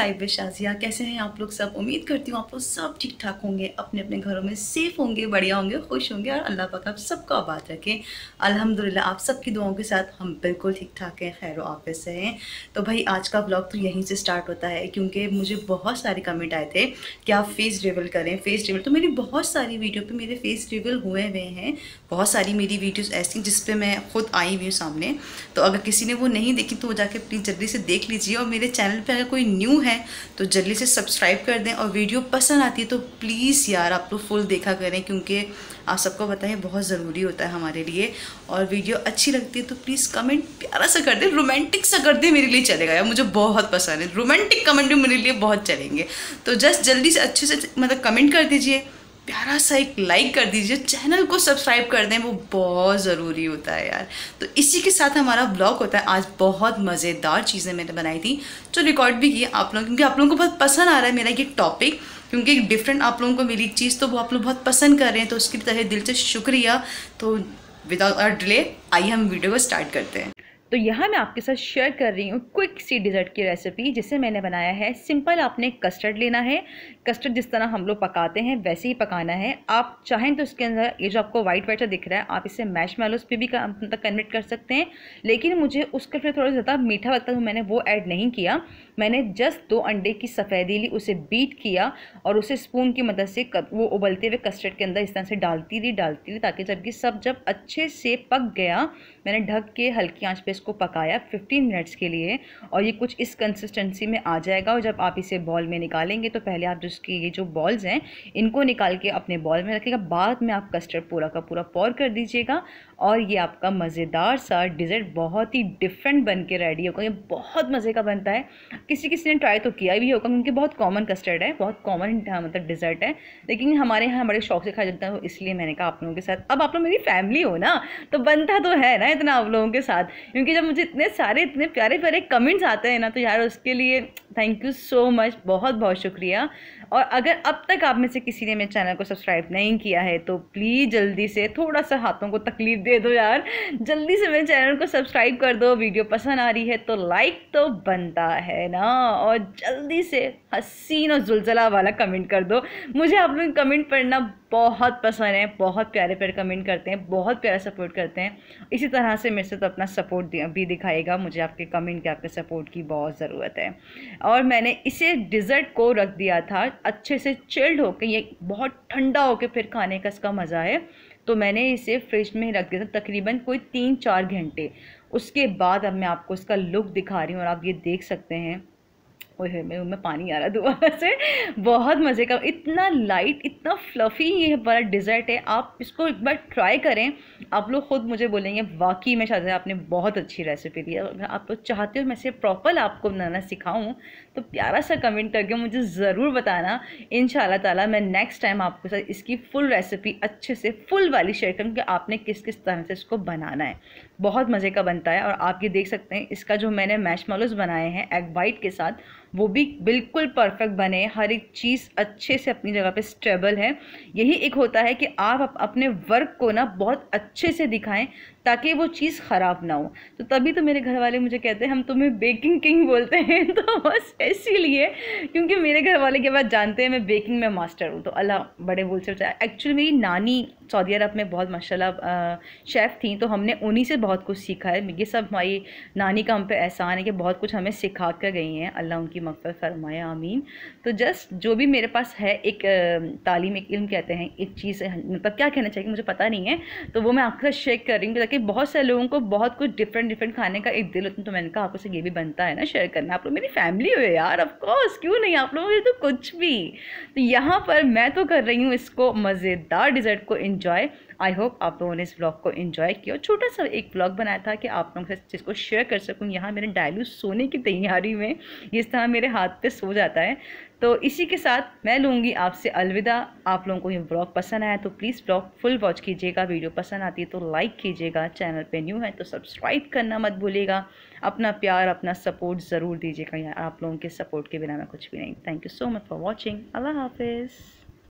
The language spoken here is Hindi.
साहिब शाजिया, कैसे हैं आप लोग सब। उम्मीद करती हूँ आप लोग सब ठीक ठाक होंगे, अपने अपने घरों में सेफ होंगे, बढ़िया होंगे, खुश होंगे और अल्लाह पाक आप सबको आबाद रखें। अल्हम्दुलिल्लाह आप सबकी दुआओं के साथ हम बिल्कुल ठीक ठाक हैं, खैर आफियत से हैं। तो भाई आज का ब्लॉग तो यहीं से स्टार्ट होता है, क्योंकि मुझे बहुत सारे कमेंट आए थे कि आप फेस रिवील करें, फेस रिवील। तो मेरी बहुत सारी वीडियो पर मेरे फेस रिवील हुए हुए हैं, बहुत सारी मेरी वीडियोज़ ऐसी जिस पर मैं खुद आई हुई हूँ सामने। तो अगर किसी ने वो नहीं देखी तो वो जाके प्लीज़ जल्दी से देख लीजिए। और मेरे चैनल पे अगर कोई न्यू है तो जल्दी से सब्सक्राइब कर दें, और वीडियो पसंद आती है तो प्लीज़ यार आप लोग फुल देखा करें, क्योंकि आप सबको पता है बहुत ज़रूरी होता है हमारे लिए। और वीडियो अच्छी लगती है तो प्लीज़ कमेंट प्यारा सा कर दें, रोमांटिक सा कर दें, मेरे लिए चलेगा यार, मुझे बहुत पसंद है रोमांटिक कमेंट भी, मेरे लिए बहुत चलेंगे। तो जस्ट जल्दी से अच्छे से मतलब कमेंट कर दीजिए, प्यारा सा एक लाइक कर दीजिए, चैनल को सब्सक्राइब कर दें, वो बहुत ज़रूरी होता है यार। तो इसी के साथ हमारा ब्लॉग होता है। आज बहुत मज़ेदार चीज़ें मैंने बनाई थी जो रिकॉर्ड भी की आप लोग, क्योंकि आप लोगों को बहुत पसंद आ रहा है मेरा ये टॉपिक, क्योंकि एक डिफरेंट आप लोगों को मिली चीज़ तो वो आप लोग बहुत पसंद कर रहे हैं, तो उसकी तरह दिल से शुक्रिया। तो विदाउट डिले आइए हम वीडियो को स्टार्ट करते हैं। तो यहाँ मैं आपके साथ शेयर कर रही हूँ क्विक सी डिज़र्ट की रेसिपी, जिसे मैंने बनाया है सिंपल। आपने कस्टर्ड लेना है, कस्टर्ड जिस तरह हम लोग पकाते हैं वैसे ही पकाना है। आप चाहें तो इसके अंदर ये जो आपको वाइट वाइट दिख रहा है, आप इसे मैशमेलोस पे भी कन्वर्ट कर सकते हैं, लेकिन मुझे उसका फिर थोड़ा ज़्यादा मीठा लगता है तो मैंने वो ऐड नहीं किया। मैंने जस्ट 2 अंडे की सफ़ेदी ली, उसे बीट किया और उसे स्पून की मदद से वो उबलते हुए कस्टर्ड के अंदर इस तरह से डालती रही, ताकि जब अच्छे से पक गया, मैंने ढक के हल्की आंच पे इसको पकाया 15 मिनट्स के लिए, और ये कुछ इस कंसिस्टेंसी में आ जाएगा। और जब आप इसे बॉल में निकालेंगे तो पहले आप जिसकी ये जो बॉल्स हैं इनको निकाल के अपने बॉल में रखिएगा, बाद में आप कस्टर्ड पूरा का पूरा पॉर कर दीजिएगा, और ये आपका मज़ेदार सा डिज़र्ट बहुत ही डिफरेंट बन के रेडी होगा। ये बहुत मज़े का बनता है, किसी किसी ने ट्राई तो किया भी होगा, क्योंकि बहुत कॉमन कस्टर्ड है, बहुत कॉमन मतलब डिज़र्ट है, लेकिन हमारे यहाँ बड़े शौक से खाया जाता है, तो इसलिए मैंने कहा आप लोगों के साथ। अब आप लोग मेरी फैमिली हो ना, तो बनता तो है ना इतना आप लोगों के साथ, क्योंकि जब मुझे इतने सारे इतने प्यारे प्यारे कमेंट्स आते हैं ना, तो यार उसके लिए थैंक यू सो मच, बहुत बहुत शुक्रिया। और अगर अब तक आप में से किसी ने मेरे चैनल को सब्सक्राइब नहीं किया है तो प्लीज़ जल्दी से, थोड़ा सा हाथों को तकलीफ दे दो यार, जल्दी से मेरे चैनल को सब्सक्राइब कर दो। वीडियो पसंद आ रही है तो लाइक तो बनता है ना, और जल्दी से हसीन और जुलझला वाला कमेंट कर दो। मुझे आप लोग कमेंट पढ़ना बहुत पसंद है, बहुत प्यारे प्यारे कमेंट करते हैं, बहुत प्यारा सपोर्ट करते हैं। इसी तरह से मेरे से तो अपना सपोर्ट भी दिखाएगा, मुझे आपके कमेंट की, आपके सपोर्ट की बहुत ज़रूरत है। और मैंने इसे डिज़र्ट को रख दिया था अच्छे से चिल्ड होकर, ये बहुत ठंडा होकर फिर खाने का इसका मज़ा है, तो मैंने इसे फ्रिज में रख दिया था तकरीबन कोई 3-4 घंटे। उसके बाद अब मैं आपको इसका लुक दिखा रही हूँ, और आप ये देख सकते हैं, ओए मेरे मुँह में पानी आ रहा दोबारा से। बहुत मज़े का, इतना लाइट, इतना फ्लफ़ी ये वाला डिज़र्ट है। आप इसको एक बार ट्राई करें, आप लोग ख़ुद मुझे बोलेंगे वाकई में शायद आपने बहुत अच्छी रेसिपी दी है। अगर आप लोग चाहते हो मैं इसे प्रॉपर आपको बनाना सिखाऊं तो प्यारा सा कमेंट करके मुझे ज़रूर बताना। इंशाल्लाह ताला मैं नेक्स्ट टाइम आपके साथ इसकी फुल रेसिपी अच्छे से फुल वाली शेयर करूँ कि आपने किस किस तरह से इसको बनाना है। बहुत मज़े का बनता है। और आप ये देख सकते हैं इसका जो मैंने मैशमेलोस बनाए हैं एग वाइट के साथ, वो भी बिल्कुल परफेक्ट बने, हर एक चीज़ अच्छे से अपनी जगह पे स्टेबल है। यही एक होता है कि आप अपने वर्क को ना बहुत अच्छे से दिखाएं ताकि वो चीज़ ख़राब ना हो। तो तभी तो मेरे घर वाले मुझे कहते हैं हम तुम्हें बेकिंग किंग बोलते हैं। तो बस इसीलिए, क्योंकि मेरे घर वाले के बाद जानते हैं मैं बेकिंग में मास्टर हूँ, तो अल्लाह बड़े बोल से बचाए। एक्चुअली मेरी नानी सऊदी अरब में बहुत माशाल्लाह शेफ़ थी, तो हमने उन्हीं से बहुत कुछ सीखा है। ये सब हमारी नानी का हम पे एहसान है कि बहुत कुछ हमें सिखा कर गई हैं, अल्लाह उनकी मग़फ़िरत फरमाए, आमीन। तो जस्ट जो भी मेरे पास है एक तालीम, एक इल्म कहते हैं, एक चीज़ मतलब क्या कहना चाहिए मुझे पता नहीं है, तो वो मैं आपके साथ शेयर कर रही हूँ, ताकि बहुत सारे लोगों को बहुत कुछ डिफरेंट खाने का एक दिल होता है। तो मैंने कहा आपको से ये भी बनता है ना शेयर करना, आप लोग मेरी फैमिली हो यार, ऑफ कोर्स, क्यों नहीं, आप लोगों के तो कुछ भी। तो यहाँ पर मैं तो कर रही हूँ इसको मज़ेदार डिज़र्ट को एंजॉय। आई होप आप लोगों ने इस ब्लॉग को एंजॉय किया। छोटा सा एक ब्लॉग बनाया था कि आप लोगों के साथ जिसको शेयर कर सकूँ। यहाँ मेरे डायलू सोने की तैयारी में इस तरह मेरे हाथ पे सो जाता है। तो इसी के साथ मैं लूँगी आपसे अलविदा। आप लोगों को ये ब्लॉग पसंद आया तो प्लीज़ ब्लॉग फुल वॉच कीजिएगा, वीडियो पसंद आती है तो लाइक कीजिएगा, चैनल पे न्यू है तो सब्सक्राइब करना मत भूलिएगा। अपना प्यार, अपना सपोर्ट ज़रूर दीजिएगा यार, आप लोगों के सपोर्ट के बिना मैं कुछ भी नहीं। Thank you so much for watching. Allah हाफिज़।